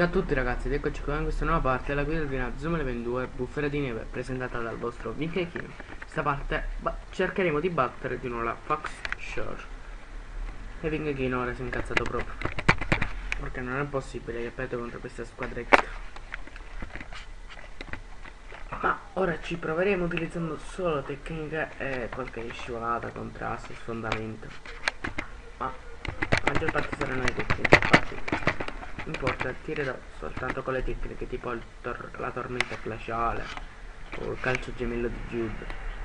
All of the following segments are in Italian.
Ciao a tutti ragazzi ed eccoci qua in questa nuova parte della guida di Inazuma Eleven 2 Bufera di Neve presentata dal vostro Vinkekino. In questa parte cercheremo di battere di nuovo la Fox Shore. E Vinkekino ora si è incazzato proprio perché non è possibile che perda contro questa squadretta. Ma ora ci proveremo utilizzando solo tecniche e qualche scivolata, contrasto, sfondamento. Ma la maggior parte saranno le tecniche infatti. Importa tirerò soltanto con le tecniche tipo la tormenta glaciale o il calcio gemello di Jude.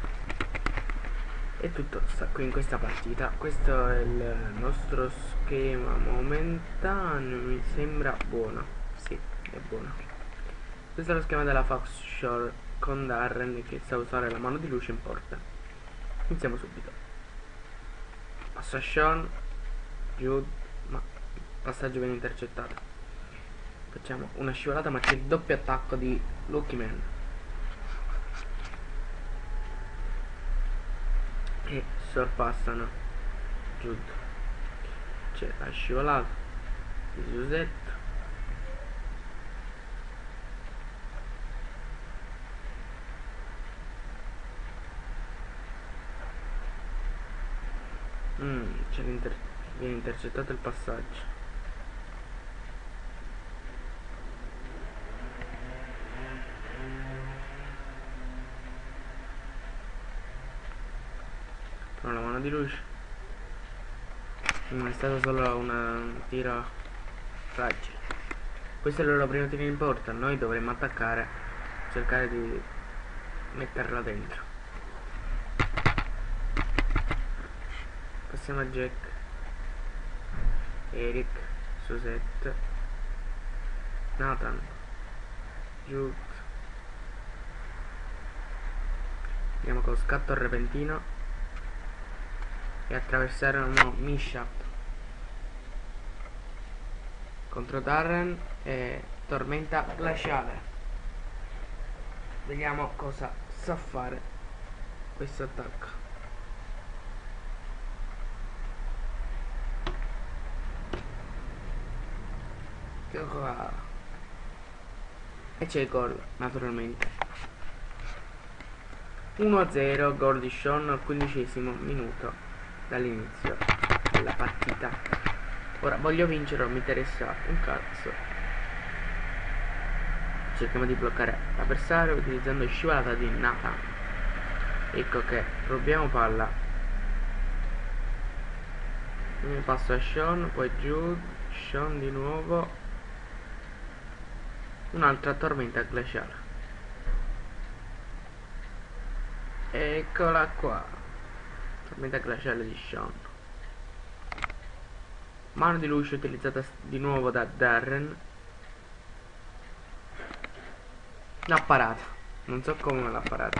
E tutto sta qui in questa partita. Questo è il nostro schema momentaneo, mi sembra buono. Sì, è buono. Questo è lo schema della Fox Shore con Darren che sa usare la mano di luce in porta. Iniziamo subito. Passa Sean, Jude, ma il passaggio viene intercettato. Facciamo una scivolata ma c'è il doppio attacco di Lucky Man e sorpassano Jude. C'è la scivolata di Giuseppe. Viene intercettato il passaggio. Con la mano di luce non è stato solo un tiro fragile. Questo è il loro primo tiro in porta. Noi dovremmo attaccare, cercare di metterla dentro. Passiamo a Jack, Eric, Susette, Nathan, Jude. Andiamo con scatto repentino e attraversare uno Mishap contro Darren e tormenta glaciale. Vediamo cosa sa fare questo attacco. E c'è il gol naturalmente. 1-0, gol di Sean al 15° minuto dall'inizio della partita. Ora voglio vincere, non mi interessa un cazzo. Cerchiamo di bloccare l'avversario utilizzando scivolata di Nathan. Ecco che rubiamo palla. Mi passo a Sean, poi Jude, Sean di nuovo. Un'altra tormenta glaciale. Eccola qua. Tormenta glaciale di Sean. Mano di luce utilizzata di nuovo da Darren. L'ha parata. Non so come l'ha parata.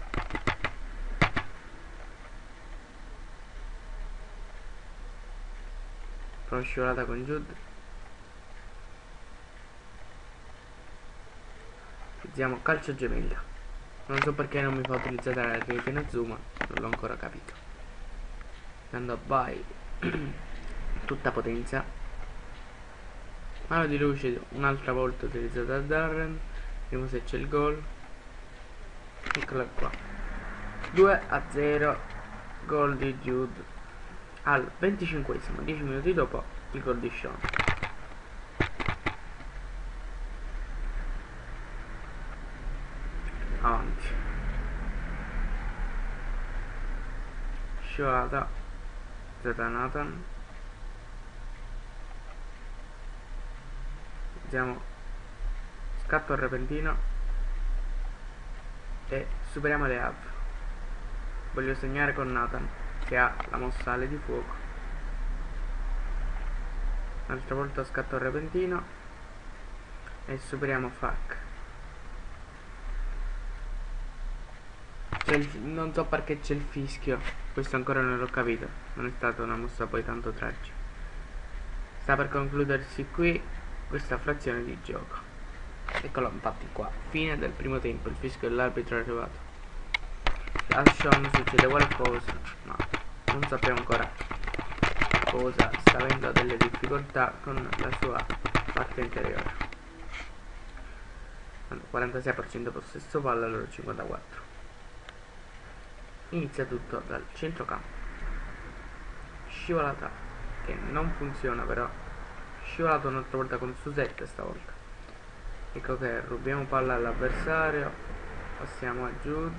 Però scivolata con Jude. Utilizziamo calcio gemello. Non so perché non mi fa utilizzare la rete Inazuma, non l'ho ancora capito. Andando a Vai tutta potenza. Mano di luce un'altra volta utilizzata da Darren. Vediamo se c'è il gol. Eccola qua. 2-0, gol di Jude al 25°, 10 minuti dopo il gol di Sean. Avanti. Scivolata da Nathan. Usiamo scatto repentino e superiamo le Av. Voglio segnare con Nathan che ha la mossa ale di fuoco. Un'altra volta scatto repentino e superiamo Fuck. Non so perché c'è il fischio, questo ancora non l'ho capito, non è stata una mossa poi tanto tragica. Sta per concludersi qui questa frazione di gioco. Eccolo infatti qua, fine del primo tempo, il fischio dell'arbitro è arrivato. A Sean succede qualcosa, ma non sappiamo ancora cosa, sta avendo delle difficoltà con la sua parte interiore. 46% possesso palla, loro 54. Inizia tutto dal centrocampo. Scivolata che non funziona, però scivolato un'altra volta con su 7 stavolta. Ecco che rubiamo palla all'avversario, passiamo a giù.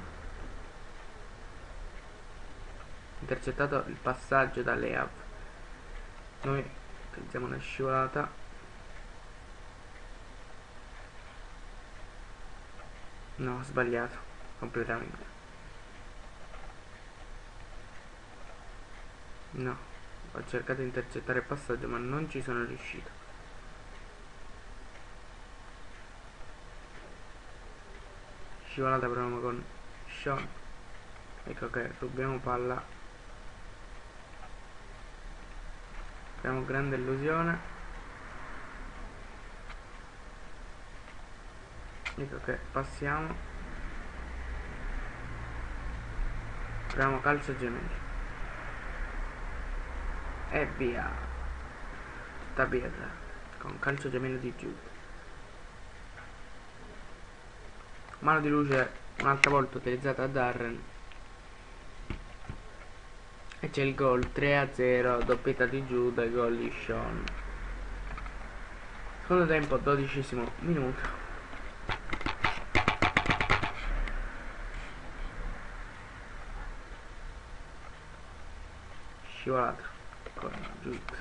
Intercettato il passaggio da Leav. Noi utilizziamo una scivolata. No, ho sbagliato completamente. No, ho cercato di intercettare il passaggio ma non ci sono riuscito. Scivolata proviamo con Sean. Ecco che rubiamo palla. Abbiamo grande illusione. Ecco che passiamo. Proviamo calcio gemelli. E via. Tutta birra. Con calcio gemello di Jude. Mano di luce un'altra volta utilizzata da Darren. E c'è il gol 3-0, doppietta di Jude e gol di Sean. Secondo tempo, 12° minuto. Scivolata con Jude.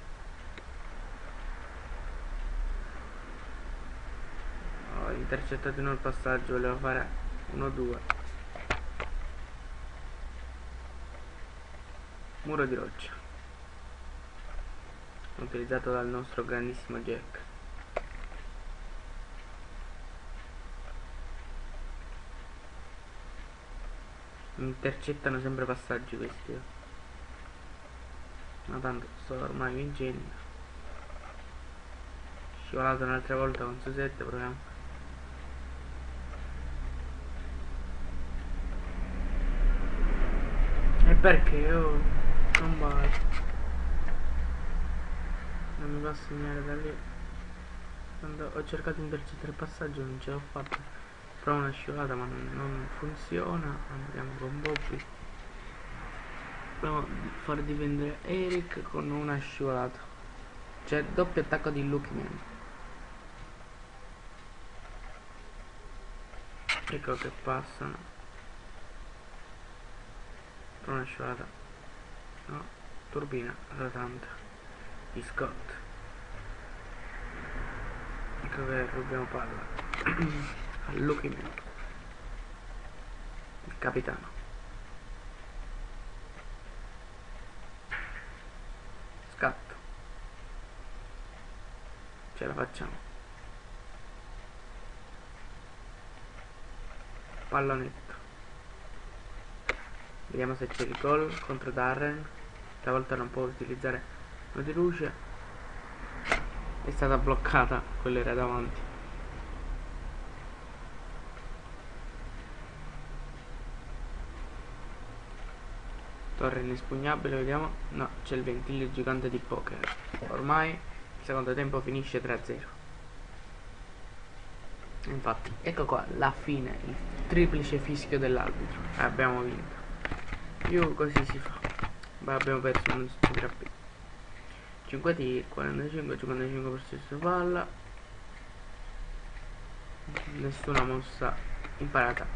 Ho intercettato in un passaggio, volevo fare 1-2. Muro di roccia utilizzato dal nostro grandissimo Jack. Intercettano sempre passaggi questi, ma tanto sto ormai vincendo. Scivolato un'altra volta con su 7, proviamo. E perché io non vado, non mi va a segnare da lì. Quando ho cercato di intercettare il passaggio non ce l'ho fatta. Provo una scivolata ma non funziona. Andiamo con Bobby. Proviamo a far difendere Eric con una scivolata. C'è doppio attacco di Lucky Man. Ecco che passano. Provo una scivolata. No, turbina rotante di Scott. Ecco che rubiamo palla a Lucky Man, il capitano. Scatto, ce la facciamo. Pallonetto, vediamo se c'è il gol contro Darren. Stavolta non può utilizzare la di luce, è stata bloccata, quello era davanti. Torre inespugnabile, vediamo. No, c'è il ventiglio gigante di poker. Ormai il secondo tempo finisce 3-0. Infatti, ecco qua la fine, il triplice fischio dell'arbitro. Abbiamo vinto. Più così si fa. Beh, abbiamo perso, non si tira più. 5 tiri, 45% palla. Nessuna mossa imparata.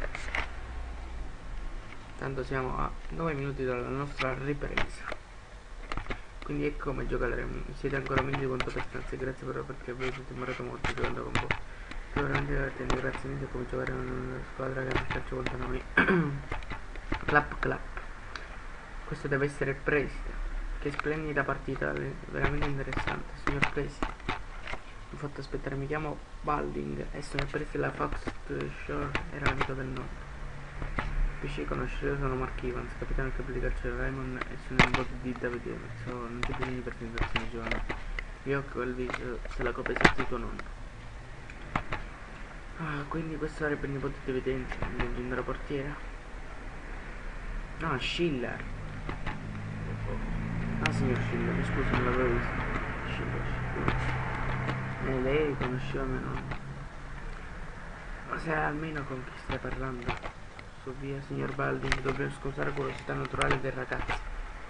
Tanto siamo a 9 minuti dalla nostra ripresa. Quindi ecco come giocare. Siete ancora meglio di quanto pensate. Grazie però perché avete demorato molto giocando con voi. È veramente divertente. Grazie mille come giocare in una squadra che ha calcio contro noi. Clap clap. Questo deve essere il preside. Che splendida partita, veramente interessante. Signor preside, mi ho fatto aspettare. Mi chiamo Balding e sono il preside della Fox Shore. Era l'amico del nord. Pesci conoscere, sono Mark Evans, capitano che di calcio Raymond e sono il nipote di David Evans. Non c'è bisogno di presentazione, giovane. Io ho quel viso se la copia di tuo nonno. Quindi questo sarebbe il nipote di David Evans, il leggendario portiere. No, Schiller. Signor Schiller, mi scusi, non l'avevo visto. Schiller. Lei conosceva mio nonno. Ma se almeno con chi stai parlando? Su via, signor Baldi, dobbiamo scusare curiosità naturale del ragazzo.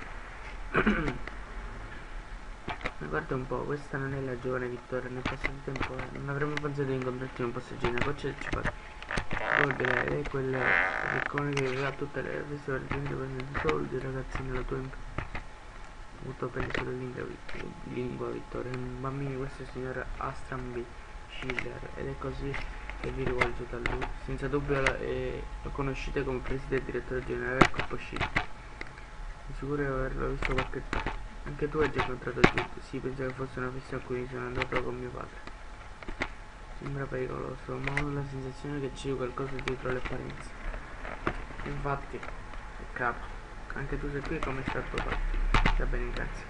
Ma guarda un po', questa non è la giovane Vittoria, nel passato tempo non avremmo pensato di incontrarti in un passaggio in goccia ci fa. Guarda, lei è quel riccone che aveva tutte le feste per gente prendendo soldi, ragazzi nella tua avuto appena solo lingua Vittoria. Bambini, questo è il signor Astram B. Schiller ed è così che vi rivolgete a lui. Senza dubbio lo conoscete come presidente e direttore generale del corpo Schiller. Di sicuro di averlo visto qualche anche tu hai già incontrato Jude. Sì, penso che fosse una festa a cui sono andato con mio padre. Sembra pericoloso, ma ho la sensazione che c'è qualcosa dietro le apparenze. Infatti, capo, anche tu sei qui come sta tuo padre. Va bene, grazie.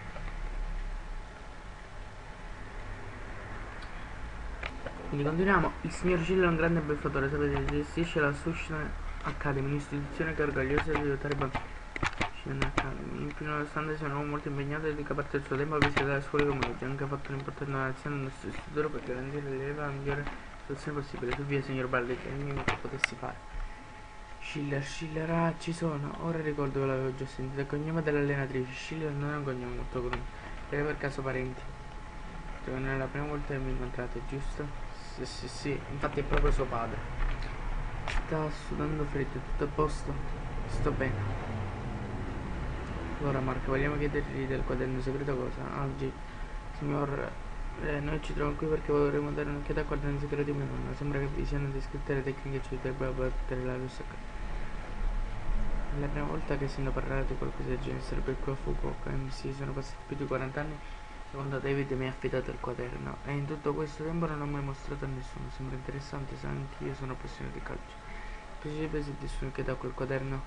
Quindi continuiamo. Il signor Schiller è un grande beffatore, sapete, gestisce la Sushna Academy, un'istituzione che è orgogliosa di aiutare i bambini. Infine, nonostante sia un uomo molto impegnato e dedica parte del suo tempo a visitare le scuole come oggi, ha anche fatto un'importante donazione al nostro istituto per garantire l'eleva la migliore soluzione possibile. Tu via, signor Baldi, che è il minimo che potessi fare. Schiller, ah, ci sono. Ora ricordo che l'avevo già sentito. Il cognome dell'allenatrice. Schiller non è un cognome molto comune. Siete per caso parenti? Non è la prima volta che mi incontrate, giusto? Sì, infatti è proprio suo padre. Sta sudando freddo, tutto a posto? Sto bene. Allora Marco, vogliamo chiedergli del quaderno segreto cosa? Oggi, signor, noi ci troviamo qui perché vorremmo dare un'occhiata al quaderno segreto di mia nonna. Sembra che vi siano descritte le tecniche che ci aiuterebbero a battere la luce. È la prima volta che sento parlare di qualcosa del genere, sarebbe qua a Fukuoka. Sì, sono passati più di 40 anni quando David mi ha affidato il quaderno e in tutto questo tempo non ho mai mostrato a nessuno. Sembra interessante, sa, anch'io sono appassionato di calcio. Piacerebbe se dessi un'occhiata a quel quaderno?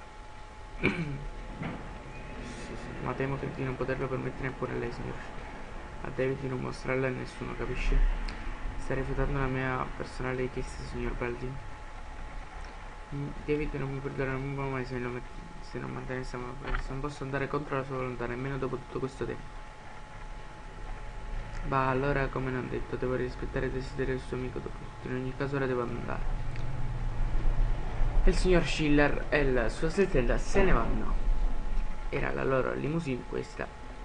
Sì, ma temo che di non poterlo permettere neppure a lei, signor. A David di non mostrarla a nessuno, capisce? Sta rifiutando la mia personale richiesta, signor Baldi. David non mi perdonerà mai se non mantenesse la promessa. Non posso andare contro la sua volontà, nemmeno dopo tutto questo tempo. Bah, allora, come non detto, devo rispettare il desiderio del suo amico dopo tutto. In ogni caso ora devo andare. E il signor Schiller e la sua stella se ne vanno. Era la loro limousine questa.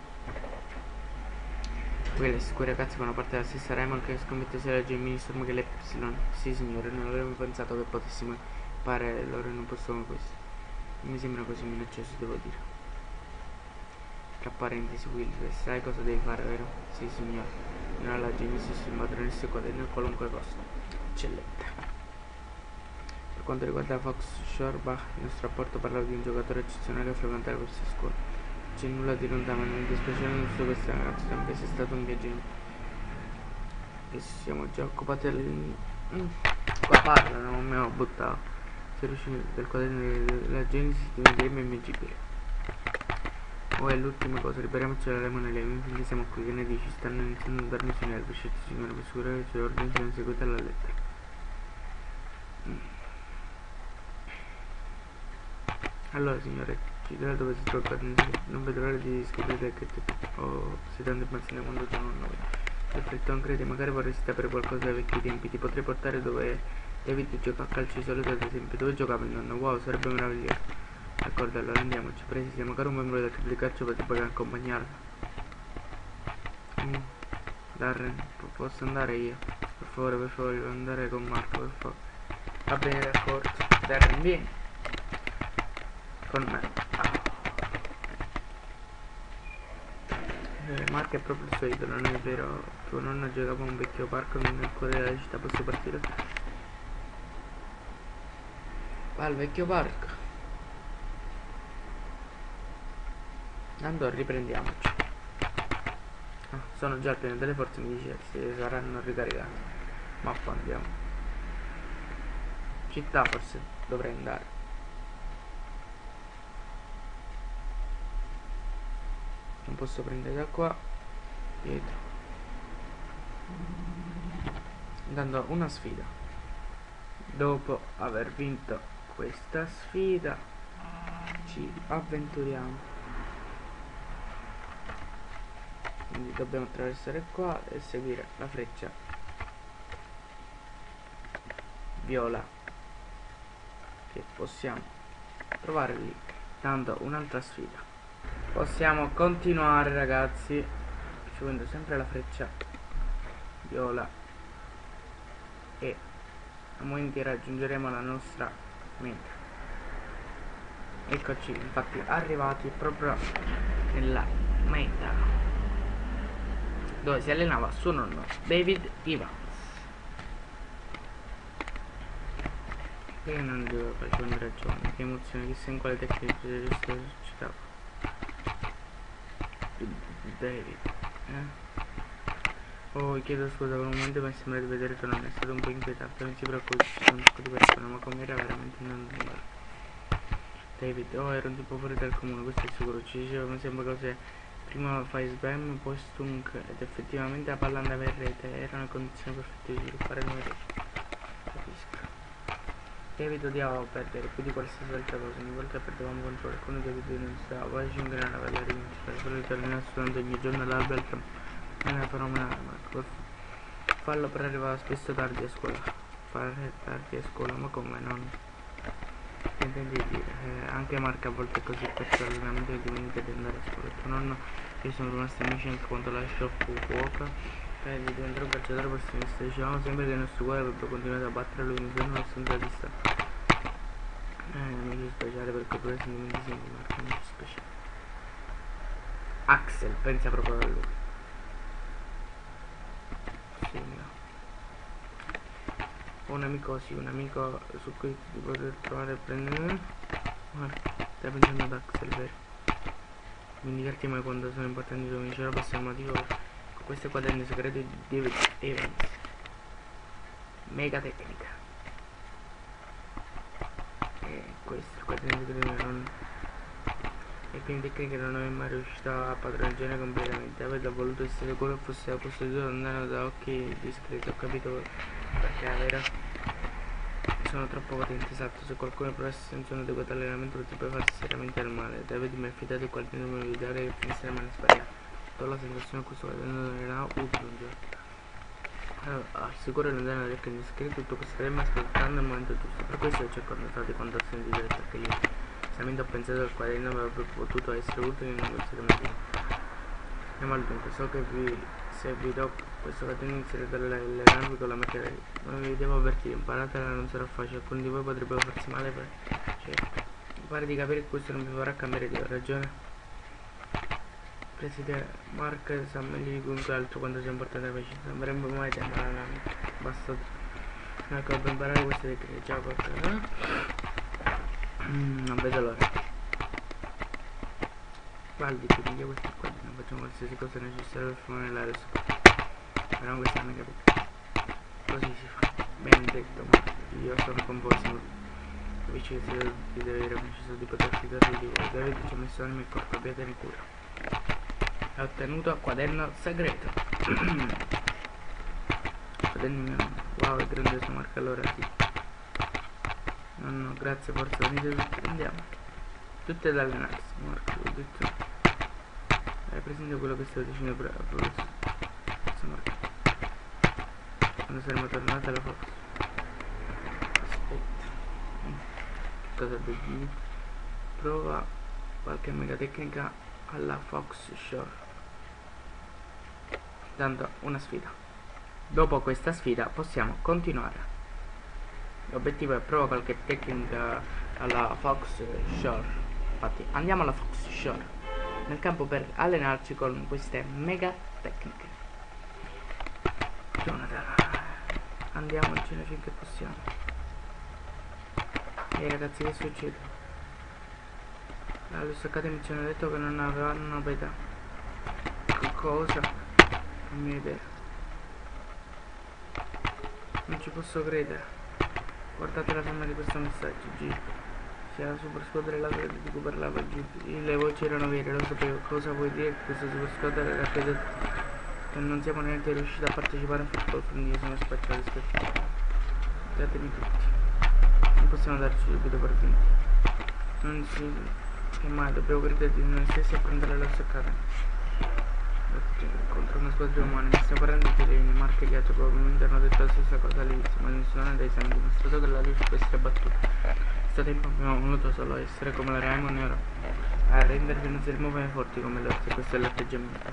Quelle sicure ragazzi fanno parte della stessa Raymond che scommette sia la Gemini Storm che l'Epsilon. Sì signore, non avremmo pensato che potessimo fare loro in un posto come questo. Non mi sembra così minaccioso, devo dire. Tra parentesi, Will, sai cosa devi fare, vero? Sì signore. Non alla Genesis il matronesse quaderno a qualunque costo. Eccellente. Per quanto riguarda Fox Shorebach, il nostro rapporto parlava di un giocatore eccezionale che frequentava questa scuola. C'è nulla di lontano, mi dispiace non su questa ragazza, sempre sia stato un viaggio che siamo già occupati qua parla, non mi ho buttato. Se riuscito del quaderno della Genesi diventerebbe immeggibile. Oh, è l'ultima cosa, ripariamoci la lemone lei, infine siamo qui, che ne dici? Stanno iniziando a darmi sui nervi, certo signore, per assicurare che i suoi ordini siano eseguiti alla lettera. Allora signore, ci dirà dove si trova il quaderno, non vedo l'ora di scoprire che sei tanto impazzito quando sono noi. Ho detto non credi, magari vorresti sapere qualcosa dai vecchi tempi, ti potrei portare dove David gioca a calcio di solito ad esempio, dove giocava il nonno, wow, sarebbe meraviglioso. D'accordo, allora andiamoci, presi, siamo magari un membro del club di calcio potrebbe accompagnarla. Darren, posso andare io? Per favore, devo andare con Marco, per favore. Va bene, d'accordo. Darren, vieni. Con me. Marco è proprio il suo idolo, non è vero? Tuo nonno giocava a un vecchio parco nel cuore della città, posso partire? Va al vecchio parco. Allora riprendiamoci. Sono già al pieno delle forze, mi dice se saranno ricaricati. Ma poi andiamo. Città forse dovrei andare. Non posso prendere da qua. Dietro. Dando una sfida. Dopo aver vinto questa sfida ci avventuriamo. Quindi dobbiamo attraversare qua e seguire la freccia viola, che possiamo trovare lì. Tanto un'altra sfida. Possiamo continuare, ragazzi, seguendo sempre la freccia viola, e a momenti raggiungeremo la nostra meta. Eccoci infatti arrivati proprio nella meta, dove si allenava suo nonno David Evans. Io non devo fare un ragione, che emozione, chissà in quale tecnica esercitava David, Oh, chiedo scusa, per un momento mi sembra di vedere che non è stato un po' inquietante, non si preoccupi, ci sono un sacco di persone, ma come era veramente non David, era un tipo fuori dal comune, questo è sicuro, ci dicevano sempre cose, prima fai sbam, poi stunk, ed effettivamente la palla andava in rete, era una condizione perfetta di sviluppare nuove tecniche. Capisco. David odiava perdere, più di qualsiasi altra cosa, ogni volta perdevamo controllo, quando David non stava, poi ci ingranava la rivincita, quello che allenava studiando ogni giorno all'alba al campo. Non era fenomenale, ma farlo per arrivare spesso tardi a scuola. Fare tardi a scuola, ma come non? Che intendi dire? Anche Marco a volte è così, perché l'allenamento è dimentica di andare a scuola. Tuo nonno e io sono rimasti amici anche quando lasciò Fukuoka. Diventerò un calciatore professionista. Dicevamo sempre che il nostro cuore avrebbe continuato a battere lui in giorno senza distacco. Amici speciale perché pure sentimenti simili, Marco, amici speciale. Axel, pensa proprio a lui. Un amico, sì, un amico su cui ti poter trovare e prendere. Guarda, stai pensando ad Axel, vero? Dimenticarti mai quando sono importanti i tuoi amici, ora passiamo al motivo con questo quaderno segreto di David Evans. Mega tecnica. E questo, il quaderno segreto non... E quindi tecnica non è mai riuscito a padroneggiare completamente. Avete voluto essere sicuro che fosse posseduto lontano da occhi discreti, ho capito perché è vero. Sono troppo potenti, esatto, se qualcuno provasse senza un adeguato allenamento potrebbe farsi seriamente del male. David mi ha affidato il quaderno per evitare che finisse le mani sbagliate. Ho la sensazione che questo quaderno era utile un giorno. Allora, assicuro lontano da occhi discreti, tutto questo tempo aspettando il momento giusto. Per questo ho contattato quando ho sentito il tacchellino. Ho pensato che il quaderno avrebbe potuto essere utile in un qualsiasi motivo. Andiamo al dunque, so che se vi do questo quaderno inizierete a allenarvi con la macchina. Non vi devo avvertire, imparatela, non sarà facile, alcuni di voi potrebbero farsi male per... mi pare di capire che questo non vi farà cambiare idea, ragione? Presidente Mark sa meglio di chiunque altro quando sia importante la vicina, non avremmo mai tempo all'allenamento, basta. Ecco, per imparare queste tecniche, ciao qualcosa. Non vedo l'ora. Valdi, ti piglio questo qua, non facciamo qualsiasi cosa necessaria per formare la resto. Però questa non è capita. Così si fa. Ben detto, ma io sono con voi, sono capisci che se ti deve avere preciso di poter fidare di voi. David ci ha messo nel mio corpo, abbiate cura. Ha ottenuto quaderno segreto. Quaderno mio nome. Wow, è grandioso, Marco, allora sì. No, grazie, forza, venite tutti, andiamo. Tutti ad allenarsi, Marco, ho detto. Hai presente quello che stavo dicendo professore? Marco. Quando saremo tornati alla Fox. Aspetta. Che cosa devi? Prova qualche mega tecnica alla Fox Shore. Tanto una sfida. Dopo questa sfida possiamo continuare. L'obiettivo è provare qualche tecnica alla Fox Shore. Infatti andiamo alla Fox Shore nel campo per allenarci con queste mega tecniche. Jonathan, andiamocene finché possiamo. Ehi ragazzi, che succede? Alle Academy ci hanno detto che non avevano beta. Che cosa? Non mi idea. Non ci posso credere. Guardate la somma di questo messaggio, G. Sia la super squadra della di cui parlava G. Le voci erano vere, lo sapevo. Cosa vuoi dire che questa super squadra era creduta? Che non siamo neanche riusciti a partecipare a football, quindi sono spacciati, aspettatevi tutti. Non possiamo darci subito per vinti. Non si... che mai, dobbiamo credere di noi stessi e prendere la stoccata. contro una squadra umana. Mi stiamo parlando di Lane, Mark e gli altri probabilmente hanno detto la stessa cosa all'inizio, ma nessuno dei segni ha dimostrato che la luce può essere battuta. Questo tempo abbiamo voluto solo essere come la Raimon ora a rendervi non saremo mai forti come l'orso, questo è l'atteggiamento.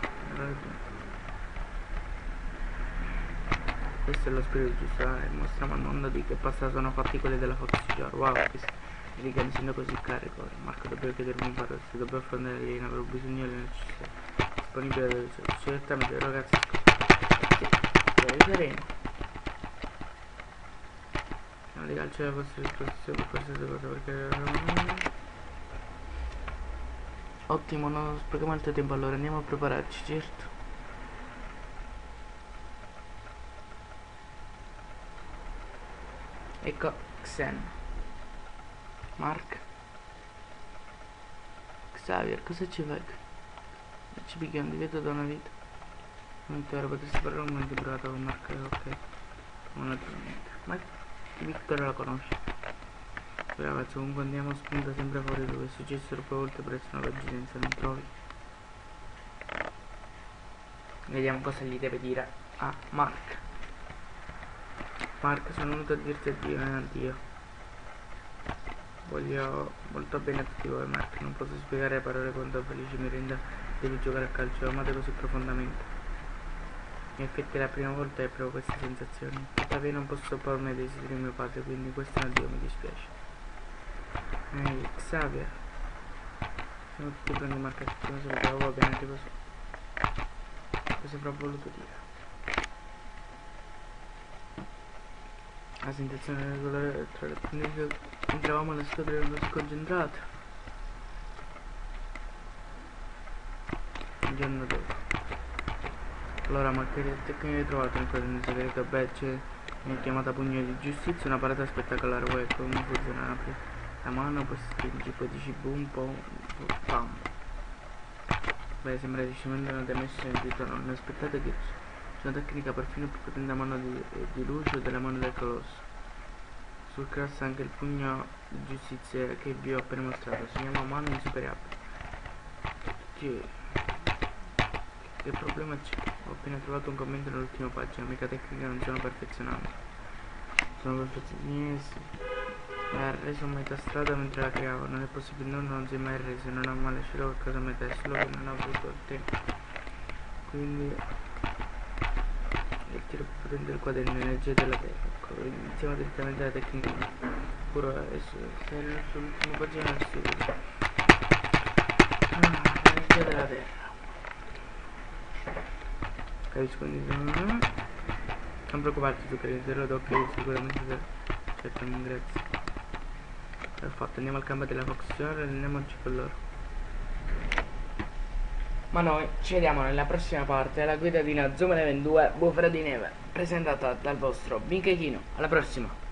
Questo è lo spirito giusto, mostriamo al mondo di che passato sono fatti quelli della Fox Jar. Wow, vedi che mi sento così carico. Marco, dobbiamo chiedermi un paro, se dobbiamo affrontare l'Elena, avrò bisogno di necessità disponibile, certamente ragazzi. Sì, sereno. Non li calcio la vostra disposizione per qualsiasi cosa perché. Ottimo, non sprechiamo altro tempo, allora andiamo a prepararci, certo. Ecco Xen, Mark, Xavier, cosa ci fai? Ci picchia un divieto da una vita. Non te ora potresti parlare un momento privato con Mark, ok. Non naturalmente. Ma Victor la conosce. Poi ragazzi, comunque andiamo spunta sempre fuori dove è successo troppe volte presso una coincidenza, non trovi? Vediamo cosa gli deve dire a Mark. Mark, sono venuto a dirti addio. Voglio molto bene a tutti voi, Mark. Non posso spiegare a parole quanto felice mi renda di giocare a calcio. Lo amate così profondamente. In effetti è la prima volta che provo queste sensazioni. Tuttavia non posso soppormi i desideri di mio padre, quindi questo è un addio, mi dispiace. Ehi, Xavier. Siamo tutti prendi Mark a tutti, non so, va bene anche così. Cosa avrò voluto dire? La sensazione regolare tra le puniche entravamo alle squadre erano sconcentrate. Il giorno dopo. Allora, ma che tecnica hai trovato in quel segreto? Beh, mi ha chiamata pugno di giustizia, una parata spettacolare, poi ecco come funziona, apri la mano, poi stringi, poi dici boom, pam. Beh, sembra decisamente non ti hai messo sentito, non aspettate che c'è una tecnica perfino più potente della mano di luce o della mano del colosso. Sul cross anche il pugno di giustizia che vi ho appena mostrato, si chiama mano insuperabile. Che problema c'è? Ho appena trovato un commento nell'ultima pagina, mica tecnica non sono perfezionato. Sono perfezionista. Mi ha reso a metà strada mentre la creavo, non è possibile, non si è mai reso, non ha mai lasciato qualcosa a metà, è solo che non ha avuto il tempo. Quindi il tiro più potente del quaderno, l'energia della terra. Ecco, iniziamo direttamente la tecnica. Pure adesso, sei sull'ultima pagina del studio. L'energia della terra. Capisco, non preoccuparti, tu che zero d'occhio sicuramente certo, grazie. Perfetto, andiamo al campo della Fox Jar e andiamoci con loro. Ma noi ci vediamo nella prossima parte della guida di Inazuma Eleven 2 Bufera di Neve, presentata dal vostro Michechino. Alla prossima!